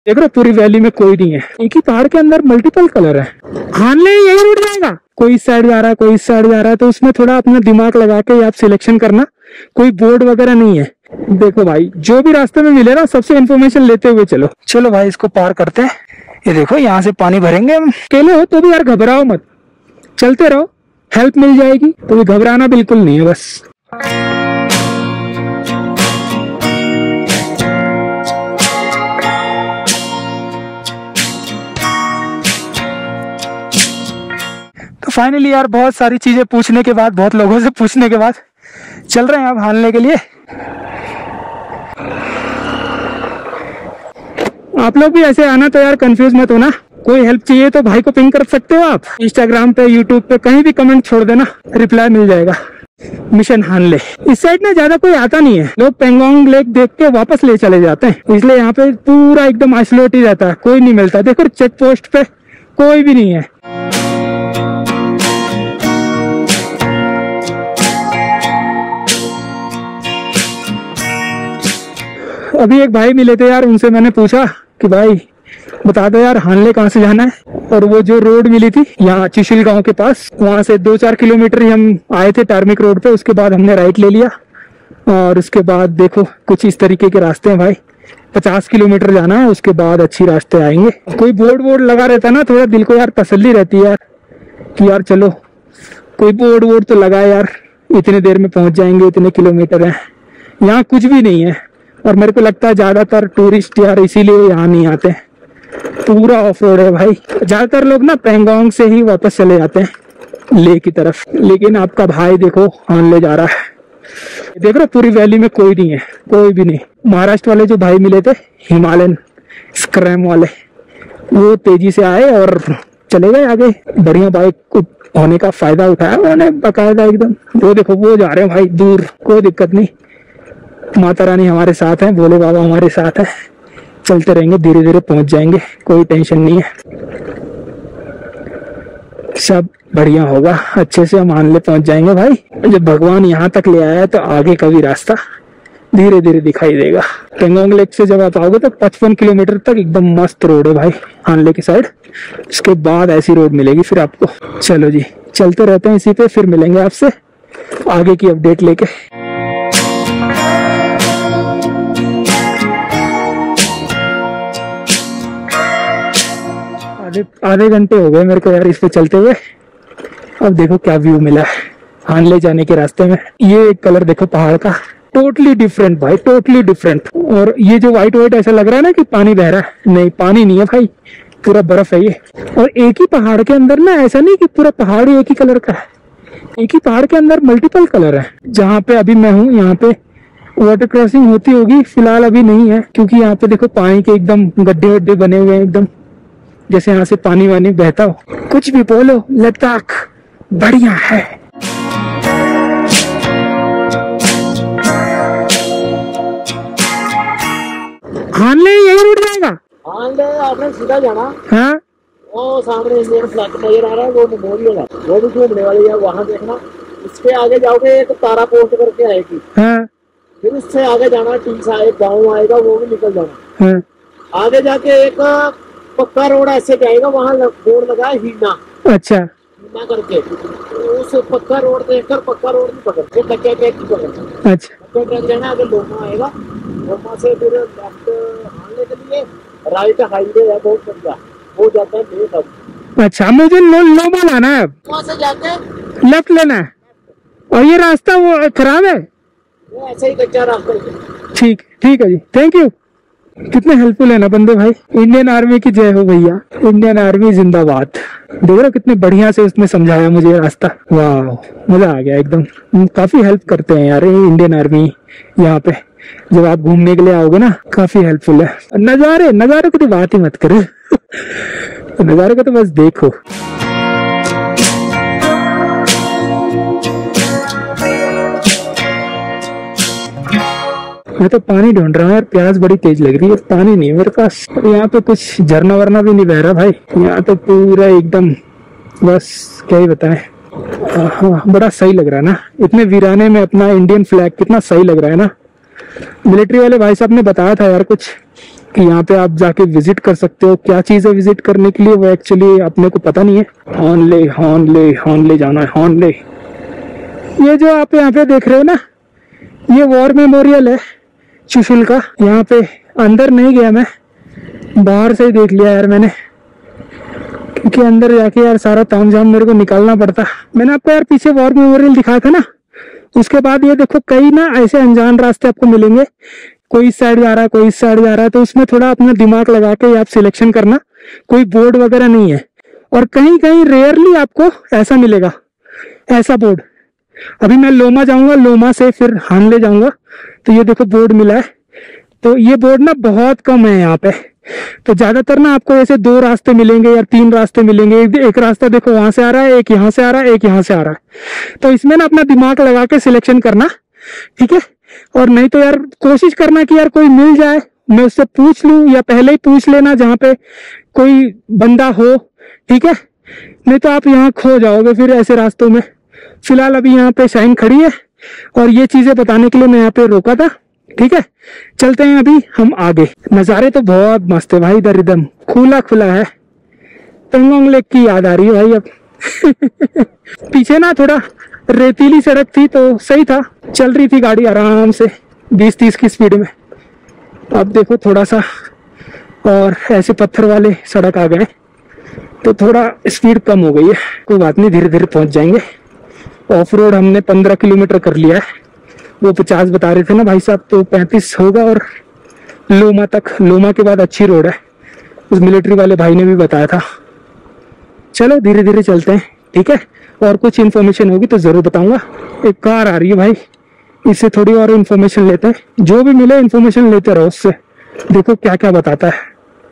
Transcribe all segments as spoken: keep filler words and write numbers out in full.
देख रहे पूरी वैली में कोई नहीं है, एक ही पहाड़ के अंदर मल्टीपल कलर है। हानले यही रूट जाएगा, कोई इस साइड जा रहा है कोई इस साइड जा रहा है, तो उसमें थोड़ा अपना दिमाग लगा के आप सिलेक्शन करना। कोई बोर्ड वगैरह नहीं है। देखो भाई जो भी रास्ते में मिले ना सबसे इन्फॉर्मेशन लेते हुए चलो। चलो भाई इसको पार करते हैं। ये देखो यहाँ से पानी भरेंगे हम। अकेले हो तो भी यार घबराओ मत, चलते रहो, हेल्प मिल जाएगी, तो भी घबराना बिल्कुल नहीं है बस। तो फाइनली यार बहुत सारी चीजें पूछने के बाद, बहुत लोगों से पूछने के बाद चल रहे हैं अब हानले के लिए। आप लोग भी ऐसे आना तो यार कंफ्यूज मत होना, कोई हेल्प चाहिए तो भाई को पिंग कर सकते हो आप, इंस्टाग्राम पे यूट्यूब पे कहीं भी कमेंट छोड़ देना, रिप्लाई मिल जाएगा। मिशन हानले इस साइड ना ज्यादा कोई आता नहीं है, लोग पेंगोंग लेक देख के वापस ले चले जाते हैं, इसलिए यहाँ पे पूरा एकदम आइसोलेट ही रहता है, कोई नहीं मिलता। देखो चेक पोस्ट पे कोई भी नहीं है। अभी एक भाई मिले थे यार, उनसे मैंने पूछा कि भाई बता दो यार हानले कहाँ से जाना है, और वो जो रोड मिली थी यहाँ चिशिल गांव के पास, वहां से दो चार किलोमीटर ही हम आए थे टार्मिक रोड पे, उसके बाद हमने राइट ले लिया और उसके बाद देखो कुछ इस तरीके के रास्ते हैं भाई, पचास किलोमीटर जाना है, उसके बाद अच्छी रास्ते आएंगे। कोई बोर्ड वोर्ड लगा रहता ना, थोड़ा दिल को यार तसल्ली रहती है यार कि यार चलो कोई बोर्ड वोर्ड तो लगा यार, इतने देर में पहुंच जाएंगे, इतने किलोमीटर है। यहाँ कुछ भी नहीं है, और मेरे को लगता है ज्यादातर टूरिस्ट यार इसीलिए यहाँ नहीं आते, पूरा ऑफ रोड है भाई। ज्यादातर लोग ना पेंगोंग से ही वापस चले जाते हैं ले की तरफ, लेकिन आपका भाई देखो हानले जा रहा है। देख रहे पूरी वैली में कोई नहीं है, कोई भी नहीं। महाराष्ट्र वाले जो भाई मिले थे हिमालयन स्क्रैम वाले, वो तेजी से आए और चले गए आगे। बढ़िया बाइक होने का फायदा उठाया उन्होंने बकायदा एकदम। वो देखो वो जा रहे हैं भाई दूर, कोई दिक्कत नहीं, माता रानी हमारे साथ है, भोले बाबा हमारे साथ है, चलते रहेंगे, धीरे धीरे पहुंच जाएंगे, कोई टेंशन नहीं है, सब बढ़िया होगा, अच्छे से हम हानले पहुंच जाएंगे भाई। जब भगवान यहाँ तक ले आया है तो आगे का भी रास्ता धीरे धीरे दिखाई देगा। पेंगोंग लेक से जब आप आओगे तो पचपन किलोमीटर तक एकदम मस्त रोड है भाई हानले की साइड, उसके बाद ऐसी रोड मिलेगी फिर आपको। चलो जी चलते रहते हैं इसी पे, फिर मिलेंगे आपसे आगे की अपडेट लेके। आधे आधे घंटे हो गए मेरे को यार इस पे चलते हुए। अब देखो क्या व्यू मिला है हानले जाने के रास्ते में। ये एक कलर देखो पहाड़ का, टोटली डिफरेंट भाई, टोटली डिफरेंट। और ये जो व्हाइट व्हाइट ऐसा लग रहा है ना कि पानी बह रहा है, नहीं पानी नहीं है भाई, पूरा बर्फ है ये। और एक ही पहाड़ के अंदर ना ऐसा नहीं कि पूरा पहाड़ ही एक ही कलर का है, एक ही पहाड़ के अंदर मल्टीपल कलर है। जहाँ पे अभी मैं हूँ यहाँ पे वाटर क्रॉसिंग होती होगी, फिलहाल अभी नहीं है क्योंकि यहाँ पे देखो पानी के एकदम गड्ढे वड्ढे बने हुए हैं, एकदम जैसे यहाँ से पानी वानी बहता हो। कुछ भी बोलो लद्दाख बढ़िया है। हानले यही रूट जाएगा, हानले आपने सीधा जाना। हाँ वो सामने इंडियन फ्लैग नजर आ रहा है, वो मेमोरियल है, वो भी घूमने वाली है, वहाँ देखना। इसके आगे जाओगे एक तारा पोस्ट करके आएगी, हाँ फिर उससे आगे जाना, टीसा एक गाँव आएगा, वो भी निकल जाना। हाँ आगे जाके एक पक्का रोड ऐसे जाएगा, वहाँ बोर्ड लगा है हीना। अच्छा हीना करके उस पक्का रोड देखकर पक्का रोड नहीं पकड़, टक्के ट्रैक की पकड़। अच्छा टक्के ट्रैक जाना, आगे लोमा आएगा, लोमा से फिर लेफ्ट हानले के लिए राइट हाईवे है बहुत बढ़िया, वो जाता है लेफ्ट। अब अच्छा मुझे लो लोमा लाना है, अब वहाँ से जाके लेफ्ट लेना है। और ये रास्ता वो खराब है, वो ऐसे ही कच्चा रास्ता है। ठीक ठीक है जी, थैंक यू। कितने हेल्पफुल है ना बंदे भाई। इंडियन आर्मी की जय हो भैया, इंडियन आर्मी जिंदाबाद। देख रहे हो कितने बढ़िया से उसने समझाया मुझे रास्ता, वाह मजा आ गया एकदम। काफी हेल्प करते हैं यार इंडियन आर्मी यहाँ पे, जब आप घूमने के लिए आओगे ना काफी हेल्पफुल है। नजारे नजारे की तो बात ही मत करो नजारे को तो बस देखो। मैं तो पानी ढूंढ रहा हूँ यार, प्यास बड़ी तेज लग रही है, पानी नहीं है मेरे पास। यहाँ पे कुछ झरना वरना भी नहीं बह रहा भाई, यहाँ तो पूरा एकदम बस क्या ही बताएं। हाँ बड़ा सही लग रहा है ना, इतने वीराने में अपना इंडियन फ्लैग कितना सही लग रहा है ना। मिलिट्री वाले भाई साहब ने बताया था यार कुछ कि यहाँ पे आप जाके विजिट कर सकते हो। क्या चीज है विजिट करने के लिए वो एक्चुअली अपने को पता नहीं है। हॉर्नले हॉर्नले हॉर्नले जाना है, हॉर्नले। ये जो आप यहाँ पे देख रहे हो ना, ये वॉर मेमोरियल है चुशुल का। यहाँ पे अंदर नहीं गया मैं, बाहर से ही देख लिया यार मैंने, क्योंकि अंदर जाके यार सारा तामझाम मेरे को निकालना पड़ता। मैंने आपको यार पीछे वॉर मेमोरियल दिखाया था ना, उसके बाद ये देखो कई ना ऐसे अनजान रास्ते आपको मिलेंगे। कोई इस साइड जा रहा है, कोई इस साइड जा रहा है, तो उसमें थोड़ा अपना दिमाग लगा के आप सिलेक्शन करना। कोई बोर्ड वगैरह नहीं है, और कहीं कहीं रेयरली आपको ऐसा मिलेगा, ऐसा बोर्ड। अभी मैं लोमा जाऊंगा, लोमा से फिर हानले जाऊंगा, तो ये देखो बोर्ड मिला है। तो ये बोर्ड ना बहुत कम है यहाँ पे। तो ज्यादातर ना आपको ऐसे दो रास्ते मिलेंगे या तीन रास्ते मिलेंगे। एक रास्ता देखो वहां से आ रहा है, एक यहाँ से आ रहा है, एक यहाँ से आ रहा है। तो इसमें ना अपना दिमाग लगा के सिलेक्शन करना, ठीक है। और नहीं तो यार कोशिश करना कि यार कोई मिल जाए, मैं उससे पूछ लूं, या पहले ही पूछ लेना जहाँ पे कोई बंदा हो, ठीक है। नहीं तो आप यहाँ खो जाओगे फिर ऐसे रास्तों में। फिलहाल अभी यहाँ पे शाइन खड़ी है और ये चीजें बताने के लिए मैं यहाँ पे रोका था, ठीक है। चलते हैं अभी हम आगे। नज़ारे तो बहुत मस्त है भाई, इधर एकदम खुला खुला है। पेंगोंग लेक की याद आ रही है भाई अब। पीछे ना थोड़ा रेतीली सड़क थी तो सही था, चल रही थी गाड़ी आराम से बीस तीस की स्पीड में। अब देखो थोड़ा सा और ऐसे पत्थर वाले सड़क आ गए तो थोड़ा स्पीड कम हो गई है। कोई बात नहीं, धीरे धीरे पहुंच जाएंगे। ऑफ रोड हमने पंद्रह किलोमीटर कर लिया है, वो पचास बता रहे थे ना भाई साहब, तो पैंतीस होगा। और लोमा तक, लोमा के बाद अच्छी रोड है, उस मिलिट्री वाले भाई ने भी बताया था। चलो धीरे धीरे चलते हैं, ठीक है। और कुछ इन्फॉर्मेशन होगी तो जरूर बताऊंगा। एक कार आ रही है भाई, इससे थोड़ी और इन्फॉर्मेशन लेते हैं। जो भी मिले इन्फॉर्मेशन लेते रहो उससे, देखो क्या क्या बताता है।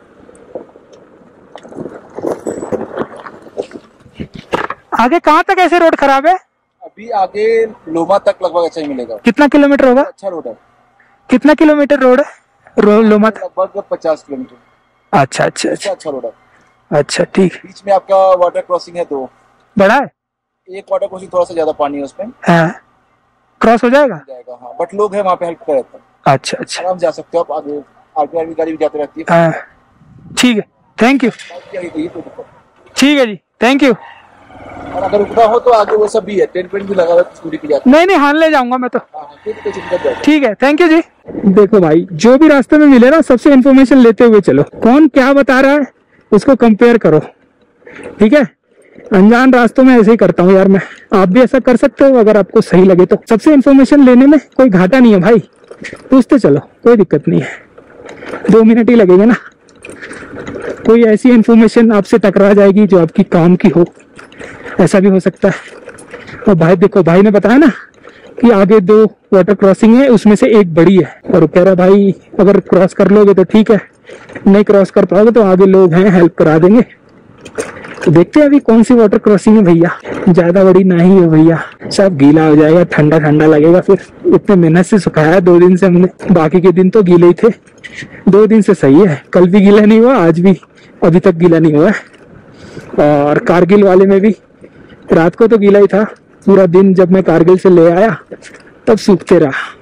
आगे कहाँ तक ऐसे रोड खराब है? अभी आगे लोमा तक लगभग अच्छा ही मिलेगा। कितना किलोमीटर होगा? अच्छा रोड है। कितना किलोमीटर रोड है रो, लोमा तक? लगभग पचास किलोमीटर। अच्छा अच्छा अच्छा अच्छा रोड है। अच्छा ठीक। बीच में आपका वाटर क्रॉसिंग है, दो बड़ा है। एक वाटर क्रॉसिंग थोड़ा सा ज्यादा पानी है उसमें, हाँ क्रॉस हो जाएगा जाएगा हाँ। बट लोग हैं वहाँ पे, हेल्प कर रहता है। अच्छा अच्छा, आराम जा सकते हो आप। आगे आगे आगे गाड़ी भी जाती रहती है। हाँ ठीक है, थैंक यू। ठीक है जी, थैंक यू। और अगर रुकना हो तो आगे वो सब भी है, टेंट वेंट भी लगा हुआ है, स्कूटी के लिए। नहीं नहीं हान ले जाऊंगा मैं तो। हाँ, ठीक है, थैंक यू जी। देखो भाई, जो भी रास्ते में मिले ना सबसे इन्फॉर्मेशन लेते हुए चलो। कौन क्या बता रहा है उसको कंपेयर करो, ठीक है। अनजान रास्तों में ऐसे ही करता हूँ यार मैं, आप भी ऐसा कर सकते हो अगर आपको सही लगे तो। सबसे इन्फॉर्मेशन लेने में कोई घाटा नहीं है भाई, पूछते चलो, कोई दिक्कत नहीं है। दो मिनट ही लगेगा ना। कोई ऐसी इन्फॉर्मेशन आपसे टकरा जाएगी जो आपकी काम की हो, ऐसा भी हो सकता है। और भाई देखो, भाई ने बताया ना कि आगे दो वाटर क्रॉसिंग है, उसमें से एक बड़ी है। और कह रहा भाई अगर क्रॉस कर लोगे तो ठीक है, नहीं क्रॉस कर पाओगे तो आगे लोग हैं, हेल्प करा देंगे। तो देखते हैं अभी कौन सी वाटर क्रॉसिंग है भैया। ज्यादा बड़ी नहीं है भैया, सब गीला हो जाएगा, ठंडा ठंडा लगेगा। फिर इतने मेहनत से सुखाया दो दिन से हमने, बाकी के दिन तो गीले ही थे। दो दिन से सही है, कल भी गीला नहीं हुआ, आज भी अभी तक गीला नहीं हुआ। और कारगिल वाले में भी रात को तो गीला ही था, पूरा दिन जब मैं कारगिल से ले आया तब सूखते रहा।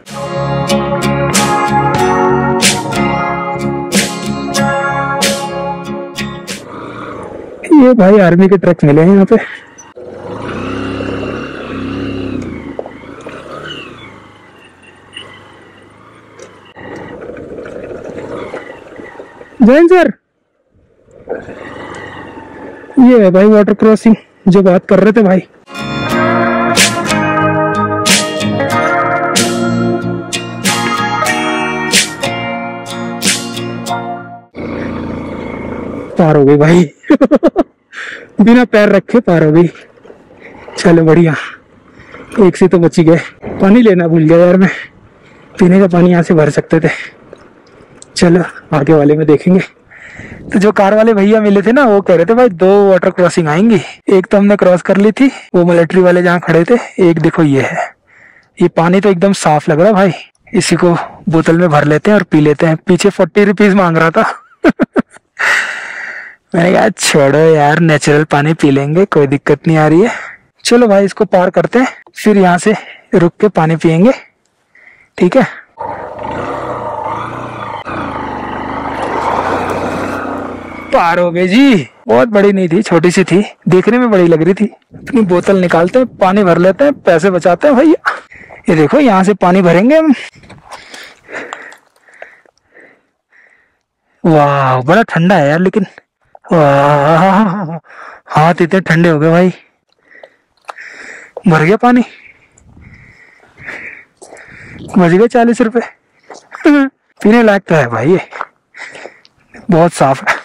ये भाई आर्मी के ट्रक मिले हैं यहाँ पे। जैन सर, ये है भाई वाटर क्रॉसिंग जो बात कर रहे थे भाई। पार हो गई भाई। बिना पैर रखे पार हो गई। चलो बढ़िया, एक से तो बची गए। पानी लेना भूल गया यार मैं, पीने का पानी यहाँ से भर सकते थे। चलो आगे वाले में देखेंगे। तो जो कार वाले भैया मिले थे ना, वो कह रहे थे भाई दो वाटर क्रॉसिंग आएंगी। एक तो हमने क्रॉस कर ली थी, वो मिलिट्री वाले जहाँ खड़े थे। एक देखो ये है, ये पानी तो एकदम साफ लग रहा भाई। इसी को बोतल में भर लेते हैं और पी लेते हैं। पीछे फोर्टी रुपीज मांग रहा था। मैंने कहा छोड़ो यार, नेचुरल पानी पी लेंगे, कोई दिक्कत नहीं आ रही है। चलो भाई इसको पार करते हैं, फिर यहाँ से रुक के पानी पियेंगे, ठीक है। पार हो गए जी। बहुत बड़ी नहीं थी, छोटी सी थी, देखने में बड़ी लग रही थी। अपनी बोतल निकालते हैं, पानी भर लेते हैं, पैसे बचाते हैं भैया। ये देखो यहाँ से पानी भरेंगे हम। वाह बड़ा ठंडा है यार, लेकिन वाह हाथ इतने ठंडे हो गए भाई। भर गया पानी, बच गए चालीस रुपए। पीने लायक तो है भाई, ये बहुत साफ है।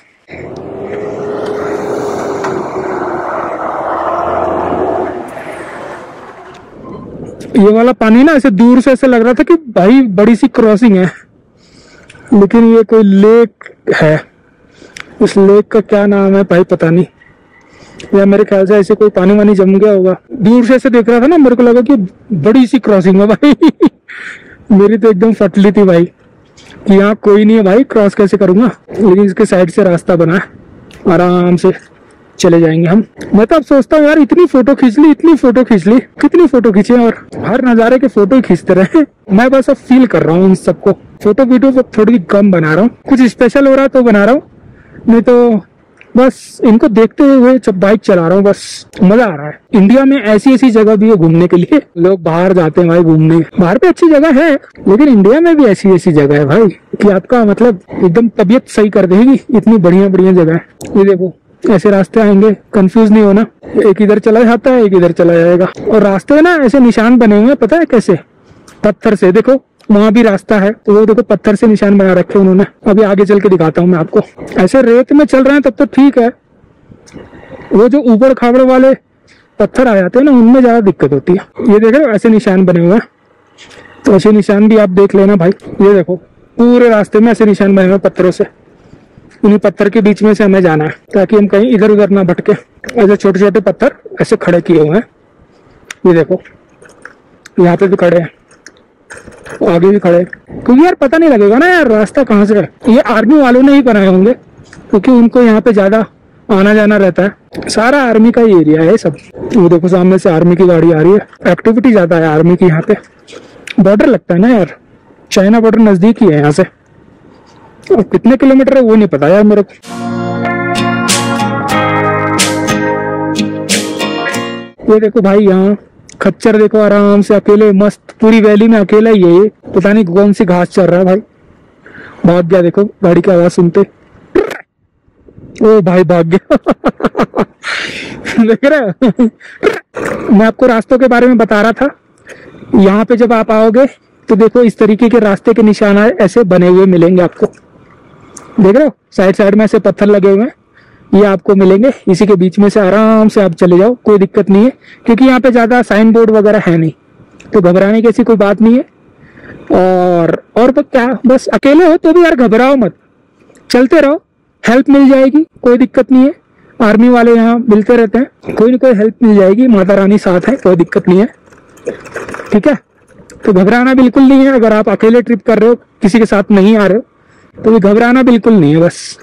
ये वाला पानी ना ऐसे दूर से ऐसे लग रहा था कि भाई बड़ी सी क्रॉसिंग है, लेकिन ये कोई लेक है। उस लेक का क्या नाम है भाई पता नहीं, या मेरे ख्याल से ऐसे कोई पानी वानी जम गया होगा। दूर से ऐसे देख रहा था ना, मेरे को लगा कि बड़ी सी क्रॉसिंग है भाई। मेरी तो एकदम फटली थी भाई कि यहाँ कोई नहीं है भाई, क्रॉस कैसे करूंगा। लेकिन इसके साइड से रास्ता बना है, आराम से चले जाएंगे हम। मैं तो अब सोचता हूँ यार, इतनी फोटो खींच ली, इतनी फोटो खींच ली, कितनी फोटो खींचे और हर नजारे के फोटो ही खींचते रहे। मैं बस अब फील कर रहा हूँ इन सबको। फोटो वीडियो तो थोड़ी कम बना रहा हूँ, कुछ स्पेशल हो रहा है तो बना रहा हूँ, नहीं तो बस इनको देखते हुए जब बाइक चला रहा हूँ, बस मजा आ रहा है। इंडिया में ऐसी ऐसी जगह भी है घूमने के लिए, लोग बाहर जाते हैं भाई घूमने। बाहर पे अच्छी जगह है, लेकिन इंडिया में भी ऐसी ऐसी जगह है भाई कि आपका मतलब एकदम तबीयत सही कर देगी। इतनी बढ़िया बढ़िया जगह है। ये देखो ऐसे रास्ते आएंगे, कंफ्यूज नहीं होना, एक इधर चला जाता है, एक इधर चला जाएगा। और रास्ते ना ऐसे निशान बने हुए हैं, पता है कैसे? पत्थर से। देखो वहां भी रास्ता है, तो वो देखो पत्थर से निशान बना रखे उन्होंने। अभी आगे चल के दिखाता हूँ मैं आपको। ऐसे रेत में चल रहे हैं तब तो ठीक है, वो जो ऊबड़ खाबड़ वाले पत्थर आ जाते हैं ना, उनमें ज्यादा दिक्कत होती है। ये देख रहे हो ऐसे निशान बने हुए हैं, तो ऐसे निशान भी आप देख लेना भाई। ये देखो पूरे रास्ते में ऐसे निशान बने हुए पत्थरों से, उन्हीं पत्थर के बीच में से हमें जाना है ताकि हम कहीं इधर उधर ना भटके। ऐसे छोटे छोटे पत्थर ऐसे खड़े किए हुए हैं। ये देखो यहाँ पे भी खड़े हैं, आगे भी खड़े, क्योंकि यार पता नहीं लगेगा ना यार रास्ता कहाँ से है। ये आर्मी वालों ने ही बनाए होंगे, क्योंकि उनको यहाँ पे ज्यादा आना जाना रहता है। सारा आर्मी का ही एरिया है सब। वो देखो सामने से आर्मी की गाड़ी आ रही है, एक्टिविटी ज्यादा है आर्मी की यहाँ पे। बॉर्डर लगता है ना यार, चाइना बॉर्डर नजदीक ही है यहाँ से। और कितने किलोमीटर है वो नहीं पता यार मेरे को। ये देखो भाई यहाँ खच्चर देखो, आराम से अकेले मस्त, पूरी वैली में अकेला ही है ये। पता नहीं कौन सी घास चल रहा है भाई। भाग गया देखो गाड़ी की आवाज सुनते। ओ भाई भाग गया। देख रहे हो? मैं आपको रास्तों के बारे में बता रहा था। यहाँ पे जब आप आओगे तो देखो इस तरीके के रास्ते के निशान ऐसे बने हुए मिलेंगे आपको। देख रहे हो साइड साइड में ऐसे पत्थर लगे हुए हैं, ये आपको मिलेंगे। इसी के बीच में से आराम से आप चले जाओ, कोई दिक्कत नहीं है, क्योंकि यहाँ पे ज्यादा साइन बोर्ड वगैरह है नहीं, तो घबराने की ऐसी कोई बात नहीं है। और और तो क्या, बस अकेले हो तो भी यार घबराओ मत, चलते रहो, हेल्प मिल जाएगी, कोई दिक्कत नहीं है। आर्मी वाले यहाँ मिलते रहते हैं, कोई ना कोई हेल्प मिल जाएगी, माता रानी साथ है, कोई दिक्कत नहीं है। ठीक है, तो घबराना बिल्कुल नहीं है। अगर आप अकेले ट्रिप कर रहे हो, किसी के साथ नहीं आ रहे हो, तो भी घबराना बिल्कुल नहीं है। बस